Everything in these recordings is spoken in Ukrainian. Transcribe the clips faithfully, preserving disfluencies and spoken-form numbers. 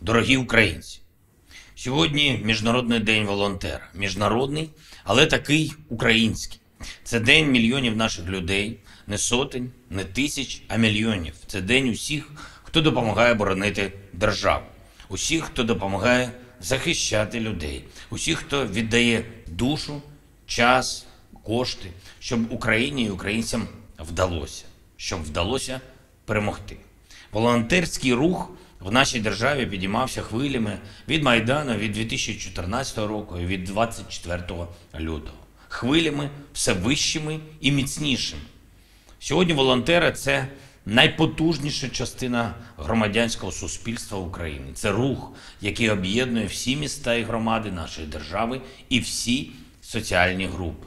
Дорогі українці, сьогодні Міжнародний день волонтера. Міжнародний, але такий український. Це день мільйонів наших людей, не сотень, не тисяч, а мільйонів. Це день усіх, хто допомагає боронити державу. Усіх, хто допомагає захищати людей. Усіх, хто віддає душу, час, кошти, щоб Україні і українцям вдалося. Щоб вдалося перемогти. Волонтерський рух в нашій державі підіймався хвилями від Майдану, від дві тисячі чотирнадцятого року і від двадцять четвертого лютого. Хвилями все вищими і міцнішими. Сьогодні волонтери – це найпотужніша частина громадянського суспільства України. Це рух, який об'єднує всі міста і громади нашої держави і всі соціальні групи.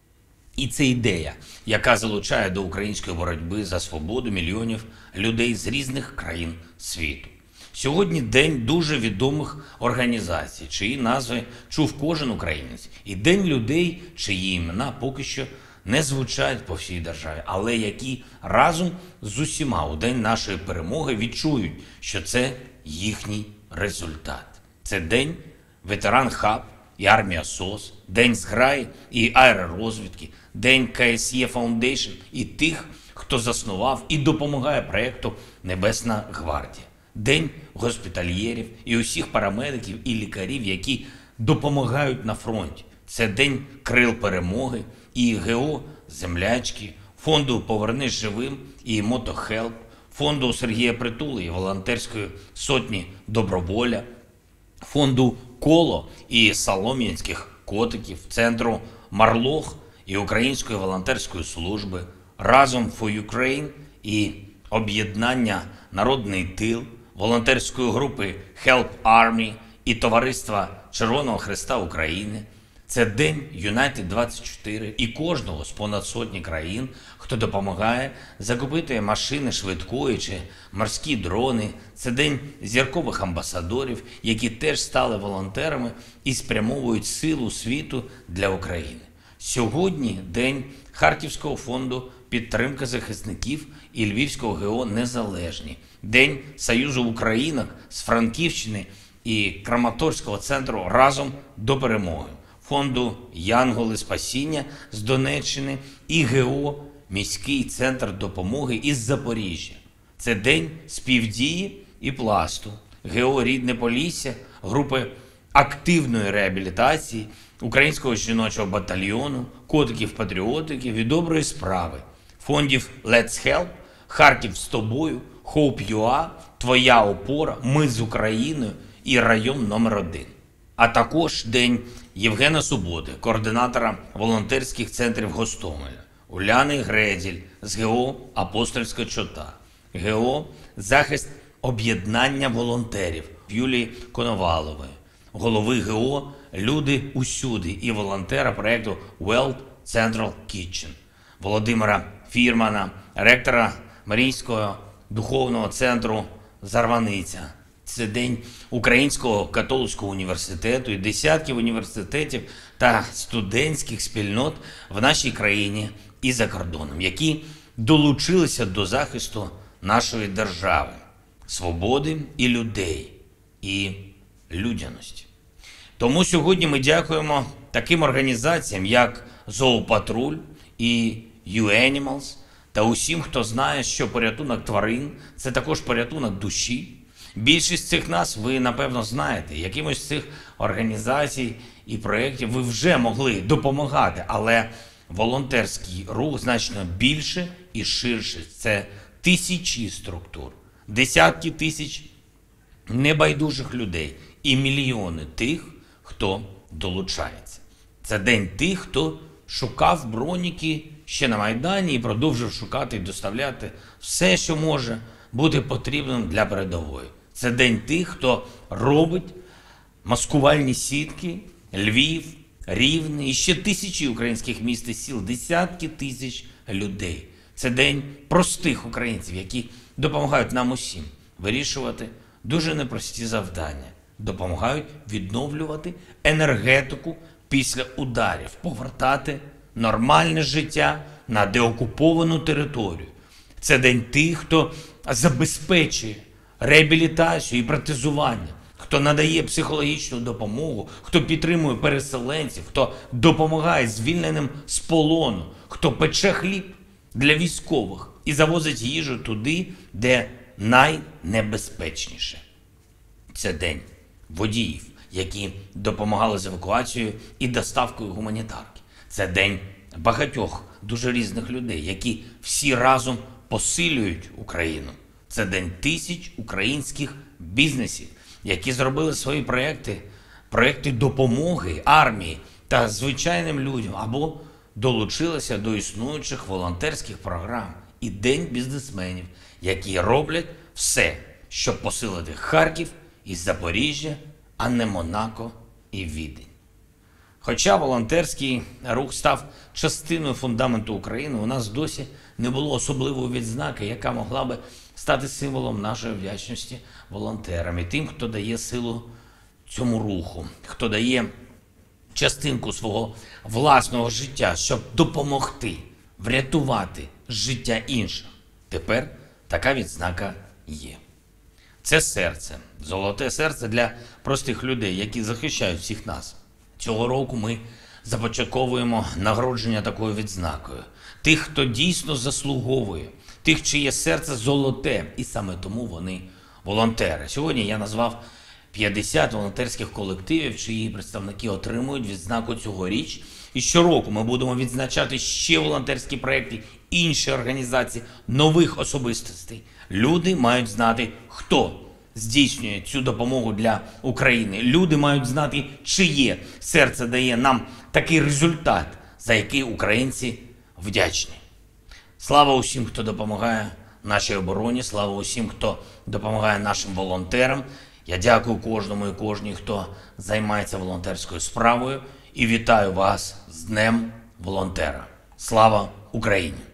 І це ідея, яка залучає до української боротьби за свободу мільйонів людей з різних країн світу. Сьогодні день дуже відомих організацій, чиї назви чув кожен українець. І день людей, чиї імена поки що не звучать по всій державі, але які разом з усіма у день нашої перемоги відчують, що це їхній результат. Це день ветеран хаб і армія СОС, день зграї і аеророзвідки, день ка ес є Foundation і тих, хто заснував і допомагає проєкту «Небесна гвардія». День госпітальєрів і усіх парамедиків і лікарів, які допомагають на фронті. Це день крил перемоги і ГО «Землячки», фонду «Повернись живим» і «Мотохелп», фонду Сергія Притули і волонтерської сотні «Доброволя», фонду «Коло» і солом'янських котиків, центру «Марлох» і Української волонтерської служби, «Разом for Ukraine» і об'єднання «Народний тил», волонтерської групи Help Army і товариства Червоного Хреста України. Це день Юнайтед двадцять чотири і кожного з понад сотні країн, хто допомагає закупити машини швидкої чи морські дрони. Це день зіркових амбасадорів, які теж стали волонтерами і спрямовують силу світу для України. Сьогодні день Харківського фонду підтримки захисників і Львівського ГО «Незалежні», день Союзу українок з Франківщини і Краматорського центру «Разом до перемоги», фонду «Янголи спасіння» з Донеччини і ГО «Міський центр допомоги» із Запоріжжя. Це день співдії і пласту, ГО «Рідне Полісся», групи активної реабілітації, Українського жіночого батальйону, котиків-патріотиків і доброї справи, фондів Let's Help, Харків з тобою, Hope.ua, Твоя опора, Ми з Україною і район номер один. А також день Євгена Суботи, координатора волонтерських центрів Гостомеля, Уляни Греділь з ГО «Апостольська чота», ГО «Захист об'єднання волонтерів» Юлії Коновалової, голови ГО «Люди усюди» і волонтера проєкту World Central Kitchen, Володимира Фірмана, ректора Марійського духовного центру «Зарваниця». Це день Українського католицького університету і десятків університетів та студентських спільнот в нашій країні і за кордоном, які долучилися до захисту нашої держави, свободи і людей, і людяності. Тому сьогодні ми дякуємо таким організаціям, як «Зоопатруль» і «ю енімалс» та усім, хто знає, що порятунок тварин – це також порятунок душі. Більшість цих нас ви, напевно, знаєте. Якимось з цих організацій і проєктів ви вже могли допомагати, але волонтерський рух значно більше і ширше. Це тисячі структур, десятки тисяч небайдужих людей і мільйони тих, хто долучається. Це день тих, хто шукав броніки ще на Майдані і продовжив шукати і доставляти все, що може бути потрібним для передової. Це день тих, хто робить маскувальні сітки, Львів, Рівне і ще тисячі українських міст і сіл, десятки тисяч людей. Це день простих українців, які допомагають нам усім вирішувати дуже непрості завдання, допомагають відновлювати енергетику після ударів, повертати нормальне життя на деокуповану територію. Це день тих, хто забезпечує реабілітацію і протезування, хто надає психологічну допомогу, хто підтримує переселенців, хто допомагає звільненим з полону, хто пече хліб для військових і завозить їжу туди, де найнебезпечніше. Це день водіїв, які допомагали з евакуацією і доставкою гуманітарки. Це день багатьох дуже різних людей, які всі разом посилюють Україну. Це день тисяч українських бізнесів, які зробили свої проекти, проекти допомоги армії та звичайним людям або долучилися до існуючих волонтерських програм. І день бізнесменів, які роблять все, щоб посилити Харків і Запоріжжя, а не Монако і Відень. Хоча волонтерський рух став частиною фундаменту України, у нас досі не було особливої відзнаки, яка могла би стати символом нашої вдячності волонтерам і тим, хто дає силу цьому руху, хто дає частинку свого власного життя, щоб допомогти, врятувати життя інших. Тепер така відзнака є. Це серце, золоте серце для простих людей, які захищають всіх нас. Цього року ми започатковуємо нагородження такою відзнакою. Тих, хто дійсно заслуговує, тих, чиє серце золоте, і саме тому вони волонтери. Сьогодні я назвав п'ятдесят волонтерських колективів, чиї представники отримують відзнаку цьогоріч. І щороку ми будемо відзначати ще волонтерські проекти, інші організації, нових особистостей. Люди мають знати, хто здійснює цю допомогу для України. Люди мають знати, чиє серце дає нам такий результат, за який українці вдячні. Слава усім, хто допомагає нашій обороні, слава усім, хто допомагає нашим волонтерам. Я дякую кожному і кожній, хто займається волонтерською справою, і вітаю вас з Днем волонтера. Слава Україні!